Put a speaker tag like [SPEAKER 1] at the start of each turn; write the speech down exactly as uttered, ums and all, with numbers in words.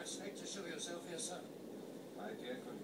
[SPEAKER 1] snake to show yourself here, sir?
[SPEAKER 2] My dear, could